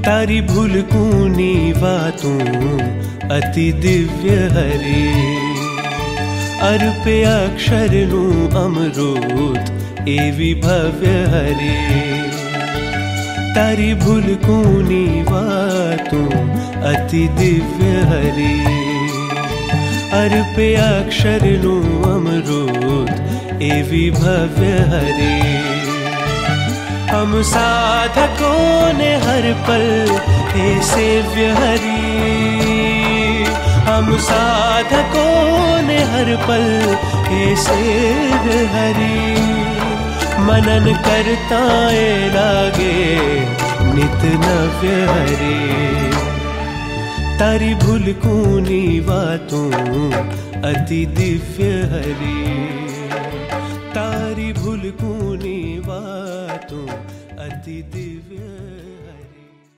तारी भूल कूनी बातों अति दिव्य हरे। अर्पे अक्षर नू अमृत एवी भव्य हरे। तारी भूल कूनी बातों अति दिव्य हरे। अर्पे अक्षर नू अमृत एवी भव्य हरे। हम साधकों ने हर पल हे सेव्य हरि। हम साधकों ने हर पल हे सेव्य हरि। मनन करता लागे नित नव्य हरि। तारी भूल कूनी बातों अति दिव्य हरि। तारी भूल कूनी बातों अति दिव्य।